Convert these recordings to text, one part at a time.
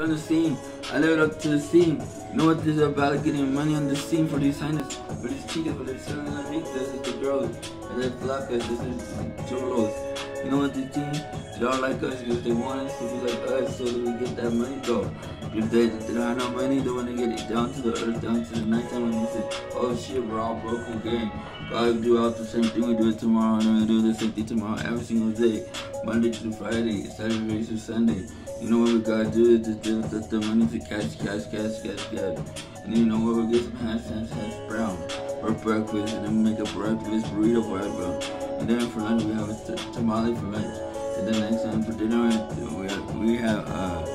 from the scene. I live it up to the scene. You know what this is about? Getting money on the scene for these signers, for these chicas, for these selling underneath. This is the girls, and then flacas, this is cholos. You know what the team? They all like us because they want us to be like us so that we get that money though. If they don't have no money, they want to get it down to the earth, down to the nighttime when you say, oh shit, we're all broke again. God do out the same thing, we do it tomorrow, and we do the same thing tomorrow every single day. Monday through Friday, Saturday through Sunday. You know what we gotta do is just the money to cash. And you know what, we get some hash brown for breakfast, and then we make a breakfast burrito for everyone. And then for lunch we have a tamale for lunch. And then next time for dinner we have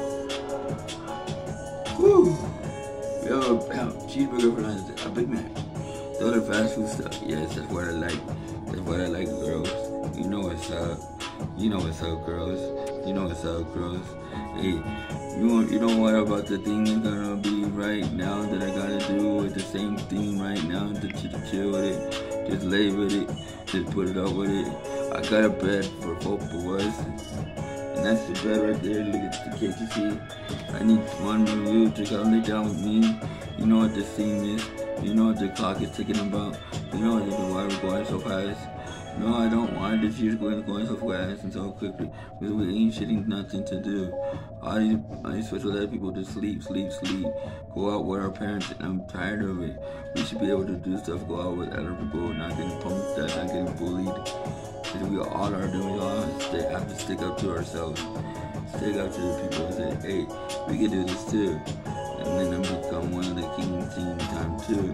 cheeseburger for lunch, a Big Mac. The other fast food stuff, yes, that's what I like. That's what I like, girls. You know what's up. You know what's up, girls. You know what's up, girls. Hey, you don't worry about the thing that's gonna be right now that I gotta do with the same thing right now. Just chill with it. Just lay with it. Just put it up with it. I got a bed for both of us. And that's the bed right there. Look at the cake you see. I need one of you to come lay down with me. You know what the scene is. You know what the clock is ticking about. You know why we're going so fast. No, I don't want this year's going so fast and so quickly because we ain't shitting nothing to do. All these special ed people just sleep. Go out with our parents, and I'm tired of it. We should be able to do stuff, go out with other people, not getting pumped, not getting bullied. Because we all are doing, we all have to stick up to ourselves. Stick up to the people and say, hey, we can do this too. And then I become one of the kings team time too.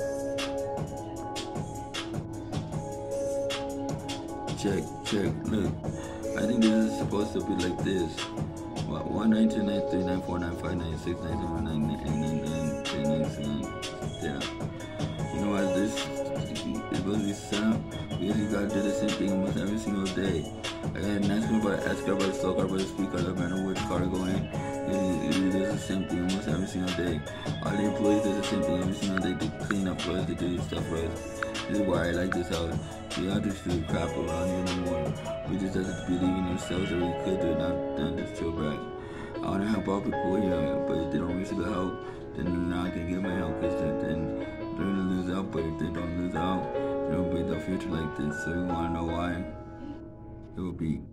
Check, look. I think this is supposed to be like this. 1929394959697998999. Yeah. You know what this is supposed to be set up? Because you gotta do the same thing almost every single day. I got an ask about the S-car, by the slow car, by the speed car, no matter which car to go in. It does the same thing almost every single day. All the employees do the same thing every single day. They clean up for us, they do stuff for us. This is why I like this house. We don't just feel crap around here no more. We just have to believe in ourselves that we could do it, not just feel bad. I want to help all people here, but if they don't receive the help, then they're not going to get my help, because then they're going to lose out. But if they don't lose out, they don't build a future like this. So we want to know why. It will be